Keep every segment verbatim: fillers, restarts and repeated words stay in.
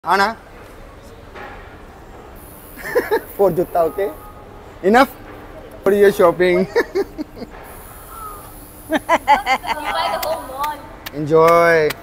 Ana, four juta, okay? Enough for your shopping. You buy the whole mall. Enjoy.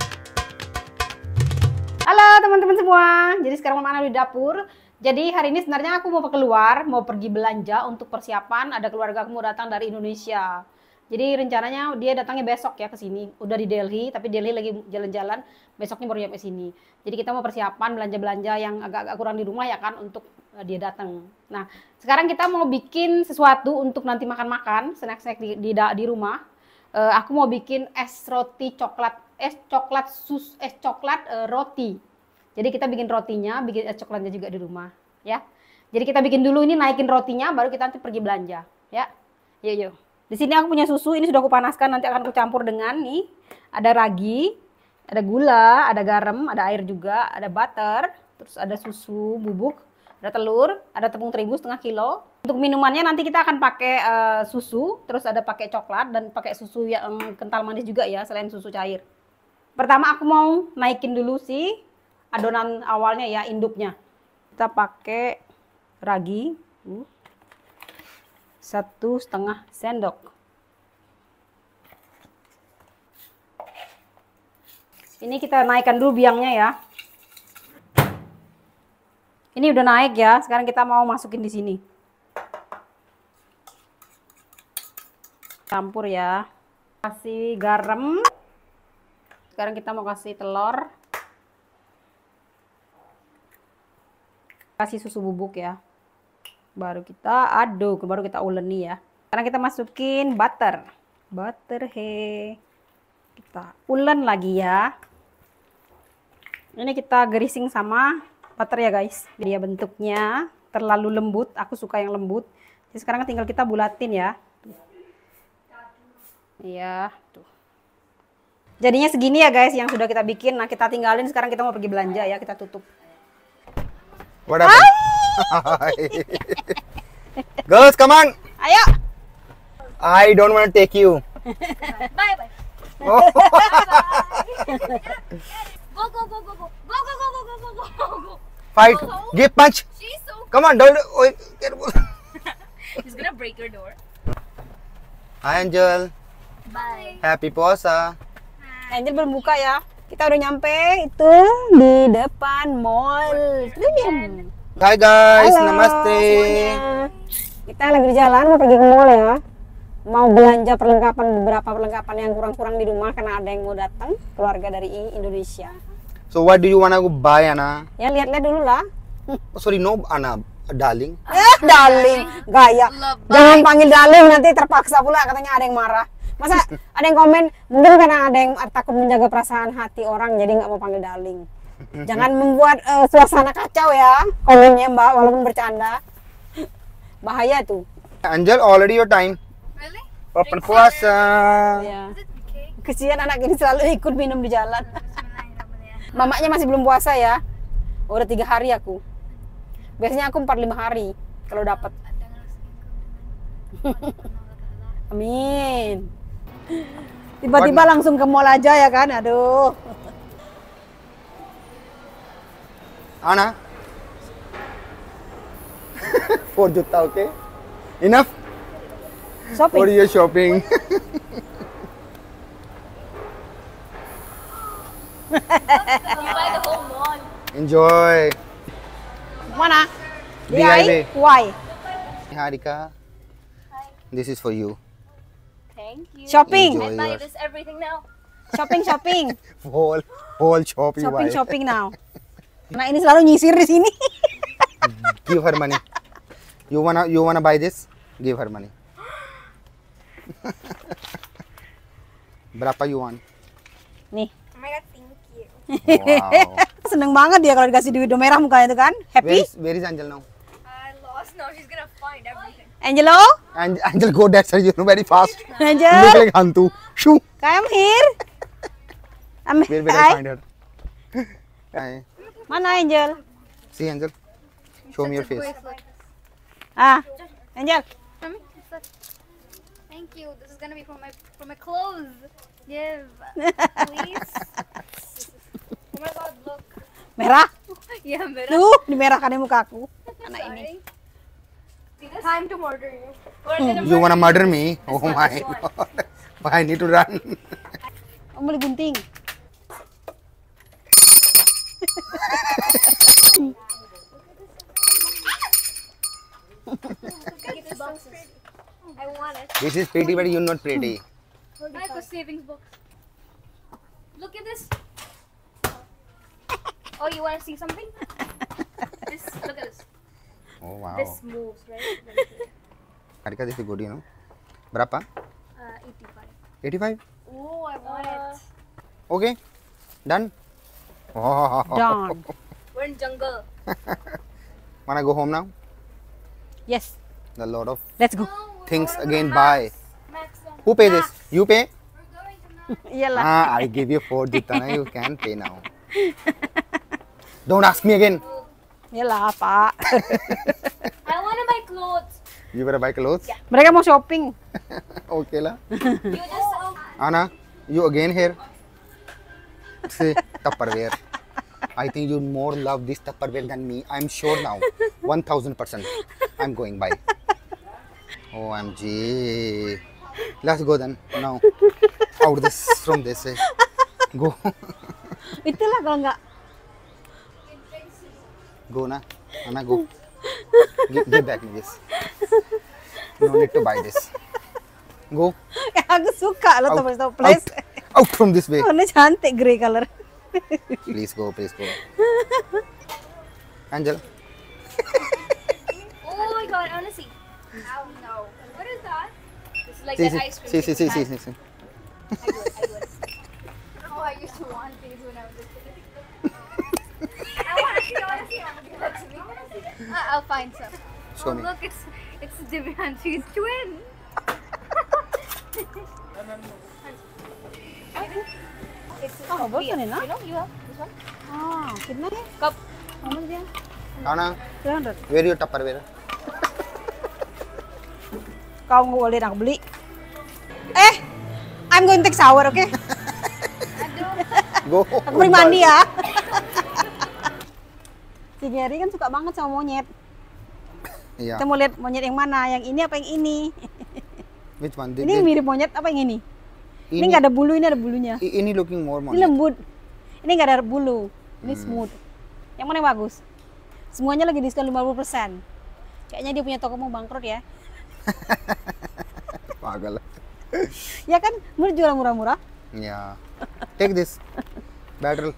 Halo teman-teman semua, jadi sekarang Mama Ana di dapur. Jadi hari ini sebenarnya aku mau keluar, mau pergi belanja untuk persiapan. Ada keluarga aku mau datang dari Indonesia. Jadi rencananya dia datangnya besok ya ke sini. Udah di Delhi, tapi Delhi lagi jalan-jalan. Besoknya baru nyampe sini. Jadi kita mau persiapan belanja-belanja yang agak-agak kurang di rumah ya kan untuk uh, dia datang. Nah sekarang kita mau bikin sesuatu untuk nanti makan-makan, snack-snack di, di, di rumah. Uh, aku mau bikin es roti coklat, es coklat sus, es coklat uh, roti. Jadi kita bikin rotinya, bikin es coklatnya juga di rumah, ya. Jadi kita bikin dulu ini, naikin rotinya, baru kita nanti pergi belanja, ya. Yuk, yuk. Di sini aku punya susu, ini sudah aku panaskan, nanti akan aku campur dengan nih, ada ragi, ada gula, ada garam, ada air juga, ada butter, terus ada susu bubuk, ada telur, ada tepung terigu setengah kilo. Untuk minumannya nanti kita akan pakai uh, susu, terus ada pakai coklat dan pakai susu yang kental manis juga ya, selain susu cair. Pertama aku mau naikin dulu sih adonan awalnya ya, induknya. Kita pakai ragi uh, satu setengah sendok. Ini kita naikkan dulu biangnya ya. Ini udah naik ya. Sekarang kita mau masukin di sini. Campur ya. Kasih garam. Sekarang kita mau kasih telur. Kasih susu bubuk ya. Baru kita aduk, baru kita uleni ya. Sekarang kita masukin butter. Butter he. Kita ulen lagi ya. Ini kita greasing sama butter ya guys. Dia bentuknya terlalu lembut, aku suka yang lembut. Jadi sekarang tinggal kita bulatin ya. Iya, tuh. Jadinya segini ya guys yang sudah kita bikin. Nah, kita tinggalin, sekarang kita mau pergi belanja ya, kita tutup. What happened? Girls, come on. Ayo. I don't want to take you. Bye bye. Oh. Go go go go go go go go go go go go go. Fight. Give punch. She's so. Come on, don't. Oh, careful. He's gonna break your door. Hi, Angel. Bye. Happy puasa. Angel belum buka ya. Kita udah nyampe itu di depan mall. Diam. Hi guys, Halo namaste. semuanya. Kita lagi di jalan mau pergi ke mall ya. Mau belanja perlengkapan, beberapa perlengkapan yang kurang-kurang di rumah karena ada yang mau datang, keluarga dari Indonesia. So what do you wanna go buy, Anna? Ya lihat-lihat dulu lah. Oh, sorry, no, Anna, darling. Eh, darling, gaya. Jangan panggil darling, nanti terpaksa pula katanya ada yang marah. Masa ada yang komen, mungkin karena ada yang takut menjaga perasaan hati orang, jadi nggak mau panggil darling. Jangan membuat uh, suasana kacau ya, komennya mbak, walaupun bercanda. Bahaya tuh. Angel, already your time. Really? Open puasa. Ya. Is it okay? Kesian anak ini selalu ikut minum di jalan. Mamanya masih belum puasa ya. Udah tiga hari aku. Biasanya aku empat lima hari kalau dapat. Amin. Tiba-tiba langsung ke mall aja ya kan, aduh. Anna, four juta, okay? Enough for Shopping. your shopping. You buy the whole mall. Enjoy. Mana? D I Y. Why? Harika, this is for you. Thank you. Shopping. Enjoy I buy yours. this everything now. Shopping, shopping. Whole, whole shopping. Shopping, why? shopping now. Nah ini selalu nyisir di sini. Give her money. You wanna, you wanna buy this? Give her money. Berapa you want? Nih. Oh my god, thank you. Wow. Seneng banget dia kalau dikasih duit merah mukanya itu kan. Where Happy? is, where is Angel now? I lost. Now she's gonna find everything. Angelo? Angel, Angel go that side, you know, very fast. Look Angel? like hantu. Shoo. Come here. I'm Where will I Hi. find her? Hi. Mana Angel? See Angel. Show me your face. Ah, Angel. Mommy, it's like- Thank you. This is gonna be for my for my clothes. Give, please. Oh my god, look. Merah. Yeah, better. Tuh, dimerahkan di mukaku. Anak ini. Time to murder you. You wanna murder me? Oh my god. I need to run. Kamu boleh gunting. These boxes. I want it. This is pretty, but you're not pretty. I have a savings box. Look at this. Oh, you want to see something? This. Look at this. Oh wow. This moves, right? Harika, this is good, you know. Berapa? Uh, eighty-five. eighty-five? Oh, I want it. Okay. Done? Oh. Done. We're in jungle. Wanna go home now? Yes. A lot of Let's go. things again buy. Max. Who pay this? You pay? We're going to Max. Iyalah. Ah, I give you four Ditana. You can pay now. Don't ask me again. Iyalah, Pak. I want to buy clothes. You better buy clothes. Yeah. Mereka mau shopping. Okay lah. You just. Anna, you again here? Say Tupperware. I think you more love this Tupperware than me. I'm sure now. one thousand percent. I'm going by. O M G. Let's go then. Now. Out this from this way. Go. Itulah kalau nggak. Go na. Anna, go. Give, give back me this. No need to buy this. Go. Ya, aku suka lo Out. toples toples. Out, out from this way. Warnanya cantik grey color. Please go, please go. Angel. Oh my god, I want to see. Oh no. What is that? This is like See, that see, ice cream. see, see, see, see, see, see. I do it, I do it. Oh, I used to want these when I was a kid. I want to see, I want to see. I want to give that to me. Uh, I'll find some. Show Oh, me. look, it's it's Divyanshi's twin. It's Oh, bosan Sophia. ya, You know, you have this one. Ah, कितना है? Cup. How much dia? Anna, three hundred. where your Tupperware? Kau nggak boleh aku beli. Eh, I'm going to take shower, oke? Okay? Go. Aku pergi mandi ya. Si Gary kan suka banget sama monyet. Yeah. Kita mau lihat monyet yang mana, yang ini apa yang ini? Which one? Ini mirip monyet apa yang ini? Ini ini nggak ada bulu, ini ada bulunya. ini looking more Ini money. lembut. Ini nggak ada bulu. Ini smooth. Yang mana yang bagus? Semuanya lagi diskon lima puluh persen. Kayaknya dia punya toko mau bangkrut ya. Pagal. Ya kan, menurut jual murah-murah. Yeah. Take this. Better.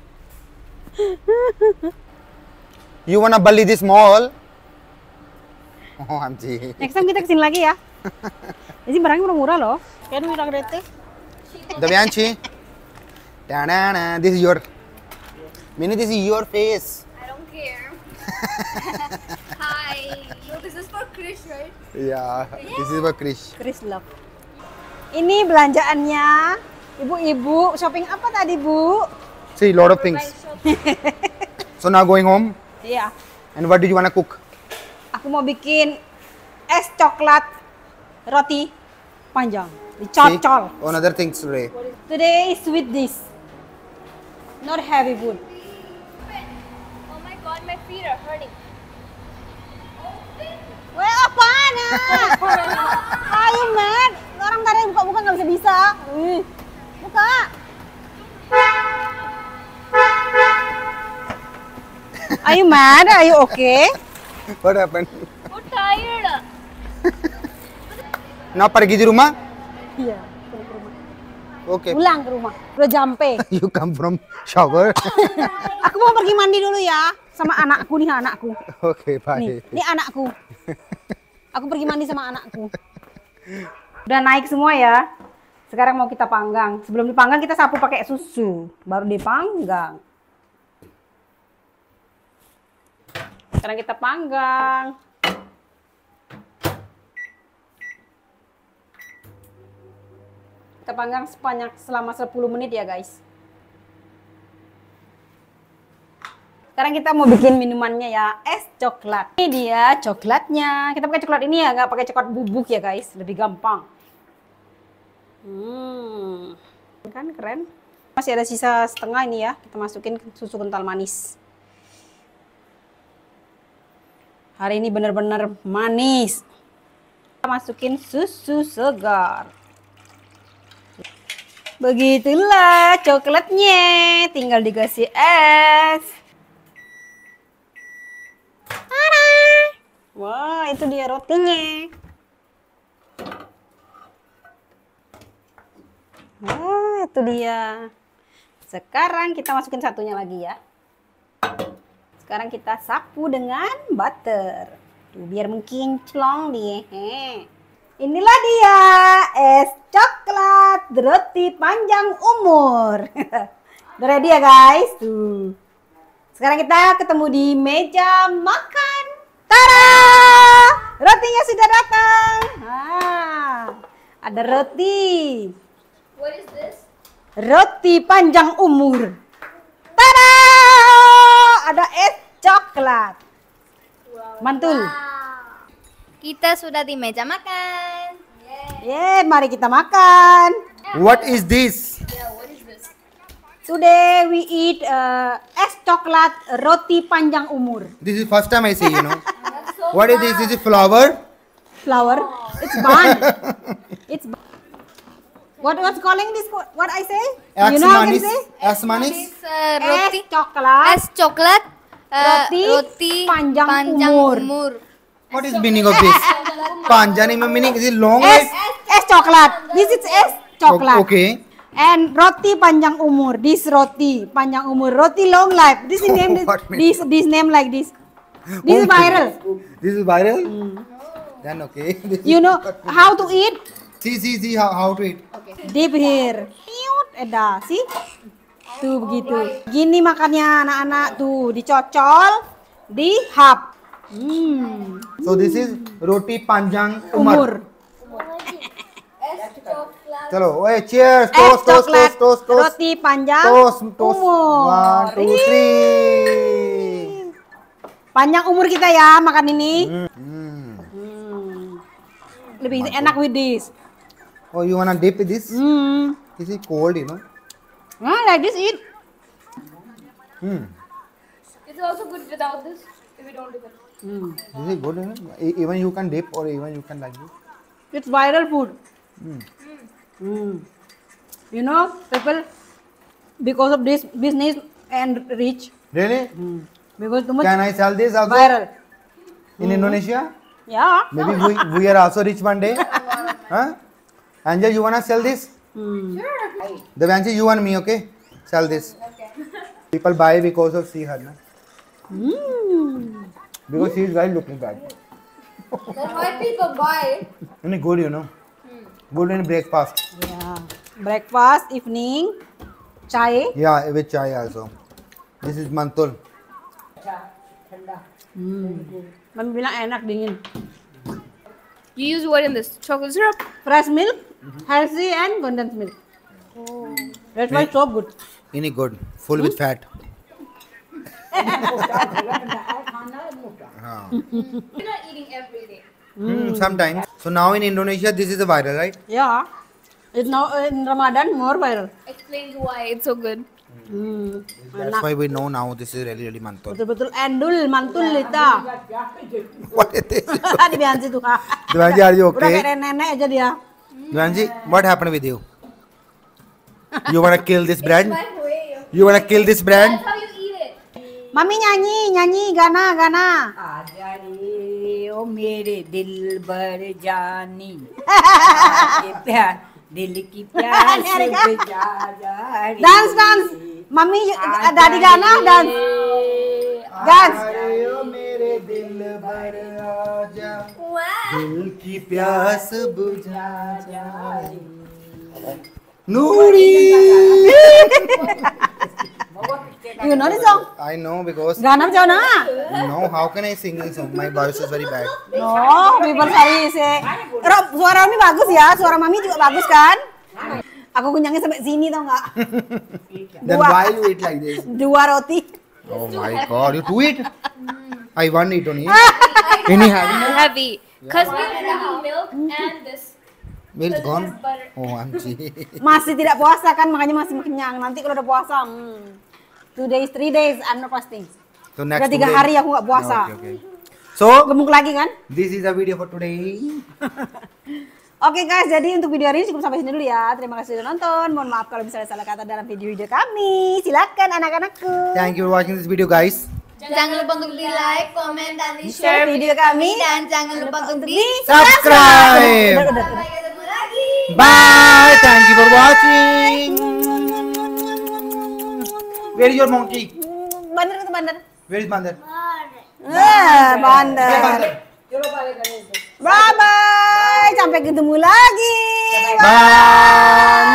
You wanna bully this mall? Oh, M G. Next time kita kesini lagi ya. Ini barangnya murah-murah loh. Kan murah gede. Devyanshi. Da-na-na. This is your. Minnie, this is your face. I don't care. Hi. No, this is for Krish, right? Yeah. This is for Krish. Chris Love. Ini belanjaannya. Ibu-ibu shopping apa tadi, Bu? See, lot of things. So now going home. Iya. And what do you wanna cook? Aku mau bikin es coklat roti panjang. See? Dicocol. Oh, another things today. Today is with this. Not heavy food. Oh my god, my feet are hurting. Weh, apaan ya? Ayo, man. Orang tadi buka-buka nggak bisa-bisa. Wih, buka. Are you mad? Are you okay? What happened? So tired. Now pergi di rumah? Iya, pulang ke rumah. Okay. Pulang ke rumah. Udah jampe. You come from shower. Aku mau pergi mandi dulu ya. Sama anakku nih, anakku. Okay, bye. Nih, ini anakku. Aku pergi mandi sama anakku. Udah naik semua ya. Sekarang mau kita panggang. Sebelum dipanggang kita sapu pakai susu. Baru dipanggang. Sekarang kita panggang. Kita panggang sepanjang selama sepuluh menit ya guys. Sekarang kita mau bikin minumannya ya, es coklat. Ini dia coklatnya. Kita pakai coklat ini ya, nggak pakai coklat bubuk ya guys, lebih gampang. Hmm, kan keren. Masih ada sisa setengah ini ya, kita masukin susu kental manis. Hari ini benar-benar manis. Kita masukin susu segar. Begitulah coklatnya, tinggal dikasih es. Tada! Wah, itu dia rotinya. Wah, itu dia. Sekarang kita masukin satunya lagi ya. Sekarang kita sapu dengan butter. Tuh, biar mengkinclong dia. He. Inilah dia es coklat roti panjang umur. Udah ready ya guys? Tuh. Sekarang kita ketemu di meja makan. Tada! Rotinya sudah datang. Ah, ada roti. What is this? Roti panjang umur. Tada! Ada es coklat. Mantul. Wow. Kita sudah di meja makan. Ye, mari kita makan. What is this? Yeah, what is this? Today we eat uh, es coklat roti panjang umur. This is first time I see, you know. What is this? Is it flour? Flour. It's bun. It's bun. What what's calling this? What I say? Ex You know how I can manis. say? Ex manis. This uh, roti. Es coklat. Es coklat. uh, Roti roti panjang umur. umur. What is meaning of this? Panjani meaning is it long Es life? es coklat. This is es coklat. Okay. And roti panjang umur. This roti panjang umur. Roti long life. This is name this What mean- this, this name like this. This is viral. This is viral? Then okay. This You is- know how to eat? See, see, see how, how to eat. Deep here. Tiut, Eda, sih? Tuh begitu. Gini makannya anak-anak tuh, dicocol, dihap. Hmm. So this is roti panjang Umur. umur. Chalo, hey, cheers. Es Toast, toast, coklat, toast, toast, toast. roti panjang Toast, toast. umur. One, two, Ih. three. Panjang umur kita ya makan ini. Hmm. Hmm. Lebih enak with this. Oh, you wanna dip this? Hmm. This is cold, you know. Nah, like this eat. Hmm. It's also good without this. If we don't do that. Hmm. This is good, you know. E- Even you can dip or even you can like this. It's viral food. Hmm. Hmm. You know, people because of this business and rich. Really? Hmm. Because too much Can I sell this also viral. in Indonesia? Yeah. Maybe we, we are also rich one day. Huh? Angel, you wanna sell this? Hmm. Devanshi, you and me, okay? Sell this. People buy because of see her, na? Hmm. Because she is very looking bad. That's why people buy. Only good, you know. Good in breakfast. Yeah. Breakfast, evening, chai. Yeah, with chai also. This is mantul. Hmm. Mami bilang enak dingin. You use what in this? Chocolate syrup? Fresh milk, healthy and condensed milk. That's why so good. Ini good. Full with fat. हाँ. We're not eating every day. Hmm, sometimes. So now in Indonesia, this is a viral, right? Yeah. It's now in Ramadan more viral. Explains why it's so good. Hmm. That's Enak. why we know now this is really, really mantul. Betul-betul endul, mantul Lita. What is this? Di Biansi tuh. Devanshi, are you Udah okay? kayak nenek aja dia. Devanshi, what happened with you? You wanna kill this brand? My way. You wanna kill this brand? That's how you eat it. Mami nyanyi, nyanyi, Gana, Gana. आजा रे ओ मेरे दिल भर जानी ये प्यार दिल की प्यास अरे क्या? बुझा जा रे Dance, dance. Mami, Daddy Gana, dance. Dance. ओ मेरे दिल भर आजा Wow. दिल की प्यास बुझा जाए नूरी. You know this song? I know because Gana jauh na. no, how can I sing this song? My voice is very bad. No, people sorry say. Rob, suara Mami bagus ya, suara Mami juga bagus kan? Aku kenyangnya sampai sini tau nggak? Then Dua. why you eat like this? Dua roti. Oh my God, you two eat? I one eat only. Any having Heavy. Because we're drinking milk and this. milk Because gone? this is butter. Oh, Anji. Masih tidak puasa kan, makanya masih kenyang. Nanti kalau udah puasa, hmm. Two days, three days, I'm not fasting. So next Udah two tiga days- hari aku nggak puasa. Okay, okay. So, gemuk lagi kan? this is the video for today. Oke guys, jadi untuk video hari ini cukup sampai sini dulu ya. Terima kasih sudah nonton. Mohon maaf kalau misalnya salah kata dalam video-video kami. Silakan anak-anakku. Thank you for watching this video, guys. Jangan lupa untuk di like, komen, dan di Share share video kami. dan jangan lupa untuk di Subscribe. Udah, udah, udah. Sampai ketemu lagi. Bye. Thank you for watching. Where is your monkey? Bandar itu bandar. Where is Bandar? Ah, bandar. Where is Bandar? Bye bye. Sampai ketemu lagi. Bye.